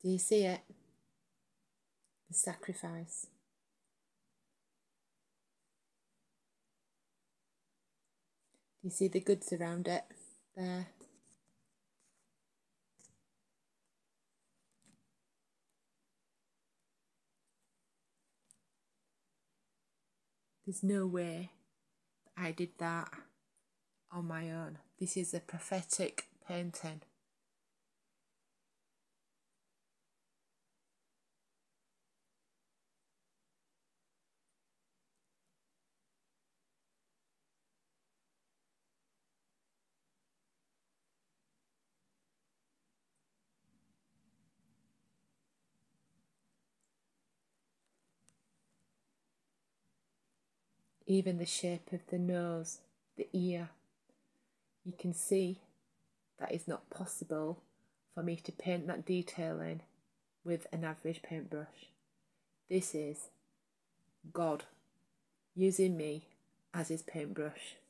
Do you see it? The sacrifice. Do you see the goods around it there? There's no way I did that on my own. This is a prophetic painting. Even the shape of the nose, the ear, you can see that is not possible for me to paint that detail in with an average paintbrush. This is God using me as his paintbrush.